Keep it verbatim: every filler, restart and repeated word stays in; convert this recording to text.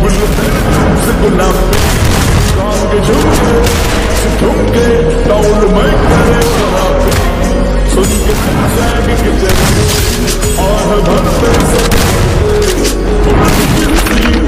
से गुलाबी काम के झुमके से ठुमके टाउन में करे शराबी सुन के जागी के चले और भरते से